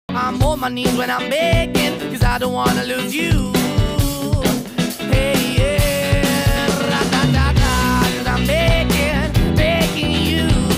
I'm on my knees when I'm begging, cause I don't wanna lose you.